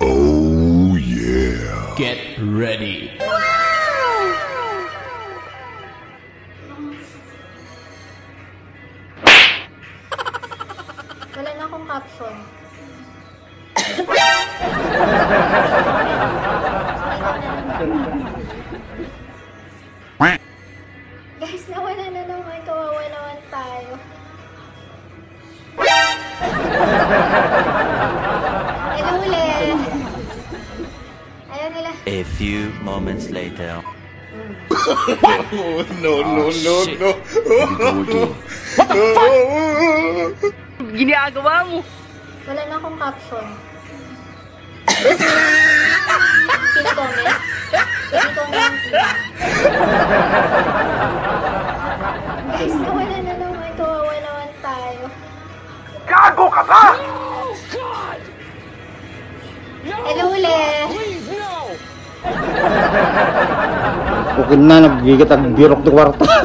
Oh yeah. Get ready. Wala na akong caption. Guys, nawala na naman. Kawawa naman tayo. Hello ulit. Ayaw nila. A few moments later. No. Ginagawa mo? Wala na akong caption. Pin-comment? Pin-comment. Guys, nawala na naman. Kawawa naman tayo. Gago ka ba? Hello ulit. Okay na, nagigat ang birok ng kwarta.